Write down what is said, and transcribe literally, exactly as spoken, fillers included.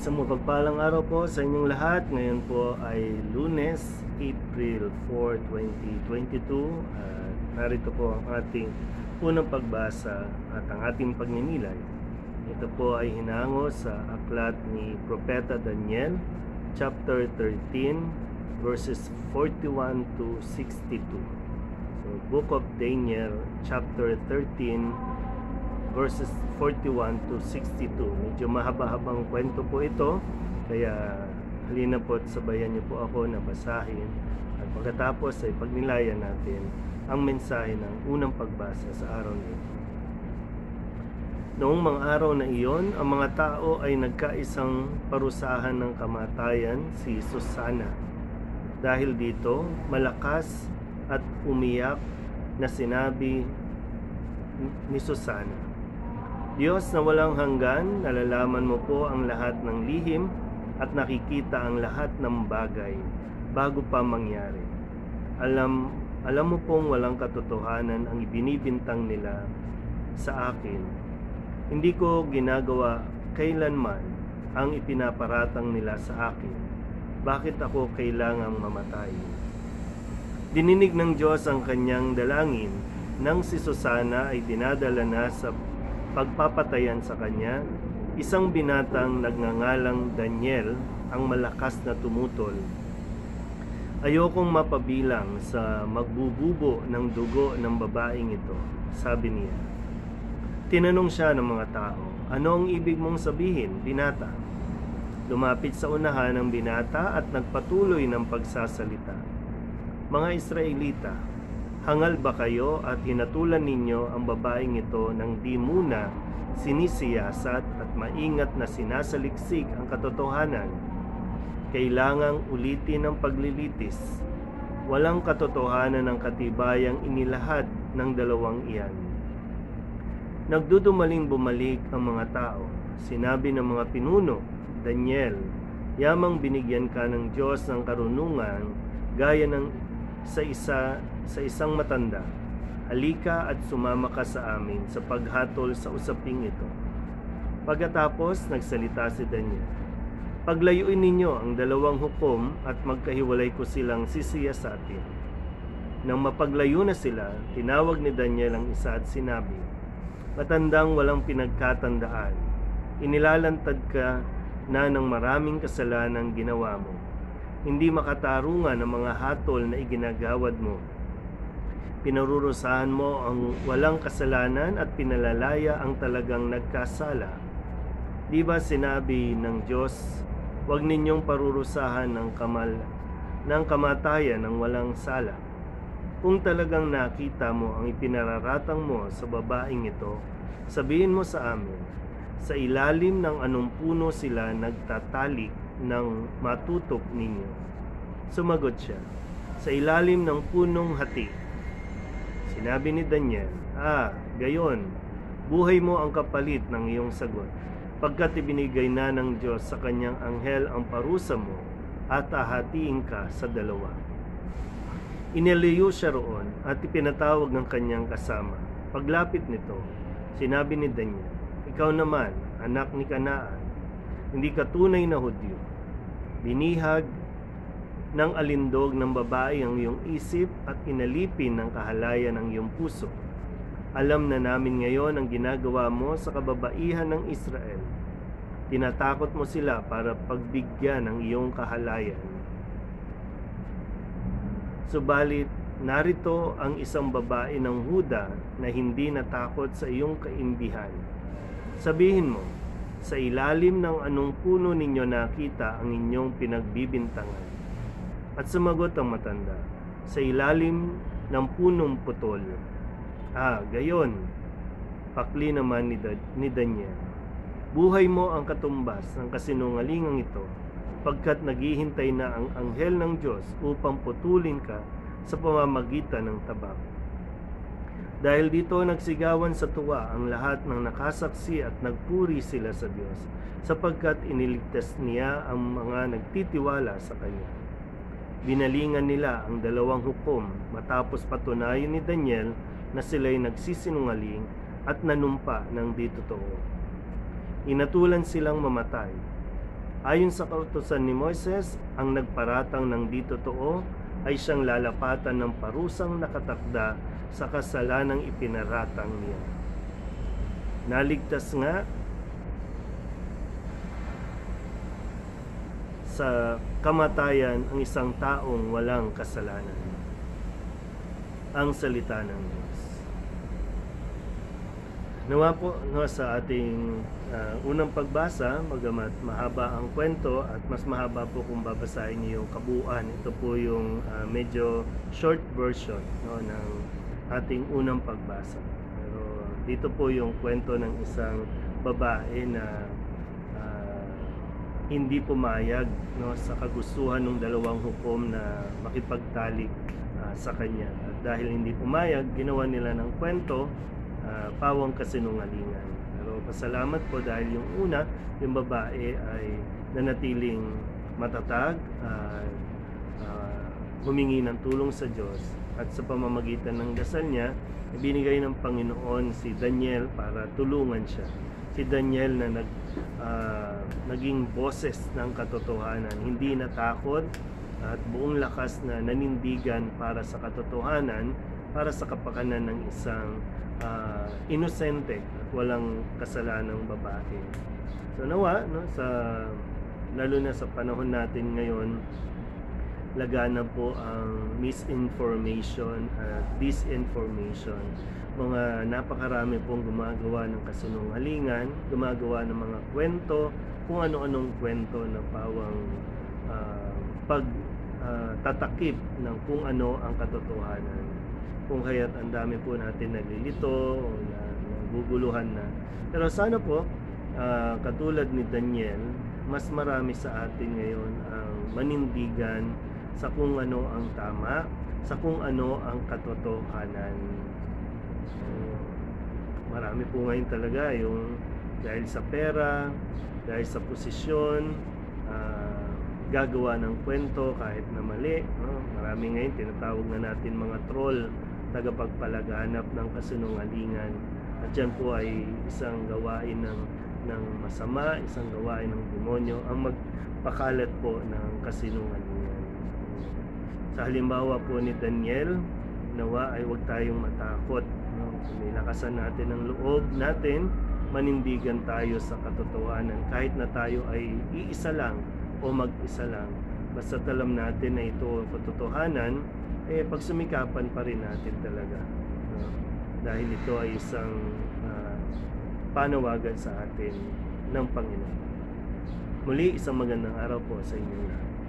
Isang mapagpalang araw po sa inyong lahat. Ngayon po ay Lunes, April four, twenty twenty-two. At narito po ang ating unang pagbasa at ang ating pagninilay. Ito po ay hinango sa aklat ni Propeta Daniel, chapter thirteen, verses forty-one to sixty-two. So, Book of Daniel, chapter thirteen, verses forty-one to sixty-two. Medyo mahaba-habang kwento po ito, kaya halina po at sabayan niyo po ako na basahin, at pagkatapos ay pagnilayan natin ang mensahe ng unang pagbasa sa araw na ito. Noong mga araw na iyon, ang mga tao ay nagkaisang parusahan ng kamatayan si Susana. Dahil dito, malakas at umiyak na sinabi ni Susana, Diyos na walang hanggan, nalalaman mo po ang lahat ng lihim at nakikita ang lahat ng bagay bago pa mangyari. Alam, alam mo pong walang katotohanan ang ibinibintang nila sa akin. Hindi ko ginagawa kailanman ang ipinaparatang nila sa akin. Bakit ako kailangang mamatay? Dininig ng Diyos ang kanyang dalangin nang si Susana ay dinadala na sa pagpapatayan sa kanya. Isang binatang nagngangalang Daniel ang malakas na tumutol. Ayokong mapabilang sa magbububo ng dugo ng babaeng ito, sabi niya. Tinanong siya ng mga tao, ano ang ibig mong sabihin, binata? Lumapit sa unahan ng binata at nagpatuloy ng pagsasalita. Mga Israelita, hangal ba kayo at hinatulan ninyo ang babaeng ito nang di muna sinisiyasat at maingat na sinasaliksik ang katotohanan? Kailangang ulitin ang paglilitis. Walang katotohanan ng katibayang inilahad ng dalawang iyan. Nagdudumaling bumalik ang mga tao. Sinabi ng mga pinuno, Daniel, yamang binigyan ka ng Diyos ng karunungan gaya ng sa isa sa isang matanda. Halika at sumama ka sa amin sa paghatol sa usaping ito. Pagkatapos nagsalita si Daniel, paglayuin ninyo ang dalawang hukom at magkahiwalay ko silang sisiyasatin. Nang mapaglayo na sila, tinawag ni Daniel ang isa at sinabi, matandang walang pinagkatandaan, inilalantad ka na ng maraming kasalanang ginawa mo. Hindi makatarungan ang mga hatol na iginagawad mo. Pinarurusahan mo ang walang kasalanan at pinalalaya ang talagang nagkasala. Di ba sinabi ng Diyos, huwag ninyong parurusahan ng kamal ng kamatayan ng walang sala. Kung talagang nakita mo ang ipinararatang mo sa babaeng ito, sabihin mo sa amin, sa ilalim ng anong puno sila nagtatalik ng matutok ninyo? Sumagot siya, sa ilalim ng punong hati. Sinabi ni Daniel, ah, gayon, buhay mo ang kapalit ng iyong sagot, pagkat ibinigay na ng Diyos sa kanyang anghel ang parusa mo at hahatiin ka sa dalawa. Iniliyo siya roon at ipinatawag ng kanyang kasama. Paglapit nito, sinabi ni Daniel, ikaw naman, anak ni Kanaan, hindi ka tunay na Hudyo. Binihag ng alindog ng babae ang iyong isip at inalipin ng kahalayan ang iyong puso. Alam na namin ngayon ang ginagawa mo sa kababaihan ng Israel. Tinatakot mo sila para pagbigyan ng iyong kahalayan. Subalit, narito ang isang babae ng Huda na hindi natakot sa iyong kaimbihan. Sabihin mo, sa ilalim ng anong puno ninyo nakita ang inyong pinagbibintangan? At sumagot ang matanda, sa ilalim ng punong putol. Ah, gayon, pakli naman ni, da- ni Daniel. Buhay mo ang katumbas ng kasinungalingang ito, pagkat naghihintay na ang anghel ng Diyos upang putulin ka sa pamamagitan ng tabak. Dahil dito nagsigawan sa tuwa ang lahat ng nakasaksi at nagpuri sila sa Diyos, sapagkat iniligtas niya ang mga nagtitiwala sa Kanya. Binalingan nila ang dalawang hukom matapos patunayan ni Daniel na sila'y nagsisinungaling at nanumpa ng di totoo. Inatulan silang mamatay. Ayon sa kautusan ni Moises, ang nagparatang ng di totoo ay siyang lalapatan ng parusang nakatakda sa kasalanang ipinaratang niya. Naligtas nga sa kamatayan ang isang taong walang kasalanan. Ang salita ng Diyos. Nawa po no, sa ating uh, unang pagbasa, magamat mahaba ang kwento at mas mahaba po kung babasahin niyo yung kabuuan. Ito po yung uh, medyo short version no, ng ating unang pagbasa. Pero dito po yung kwento ng isang babae na uh, hindi pumayag no, sa kagustuhan ng dalawang hukom na makipagtalik uh, sa kanya. At dahil hindi pumayag, ginawa nila ng kwento Uh, pawang kasinungalingan. Pero pasalamat po dahil yung una, yung babae ay nanatiling matatag, uh, uh, humingi ng tulong sa Diyos, at sa pamamagitan ng dasal niya, ibinigay ng Panginoon si Daniel para tulungan siya. Si Daniel na nag, uh, naging boses ng katotohanan, hindi natakot at buong lakas na nanindigan para sa katotohanan, para sa kapakanan ng isang Uh, inosente at walang kasalanang babae. So nawa no, sa lalo na sa panahon natin ngayon, lagana po ang misinformation at disinformation. Mga napakarami pong gumagawa ng kasinungalingan, gumagawa ng mga kwento, kung ano-anong kwento na pawang uh, pag uh, tatakip ng kung ano ang katotohanan. Kung kaya't ang dami po natin nalilito o na, naguguluhan na. Pero sana po, uh, katulad ni Daniel, mas marami sa atin ngayon ang manindigan sa kung ano ang tama, sa kung ano ang katotohanan. Uh, marami po ngayon talaga yung dahil sa pera, dahil sa posisyon, uh, gagawa ng kwento kahit na mali. No? Marami ngayon tinatawag na natin mga troll, tagapagpalaganap ng kasinungalingan, at yan po ay isang gawain ng, ng masama, isang gawain ng demonyo ang magpakalat po ng kasinungalingan. Sa halimbawa po ni Daniel, nawa ay huwag tayong matakot, no? Nilakasan natin ang loob natin, manindigan tayo sa katotohanan kahit na tayo ay iisa lang o mag-isa lang. Basta alam natin na ito ang katotohanan, eh pagsumikapan pa rin natin talaga, no? Dahil ito ay isang uh, panawagan sa atin ng Panginoon. Muli, isang magandang araw po sa inyo lahat.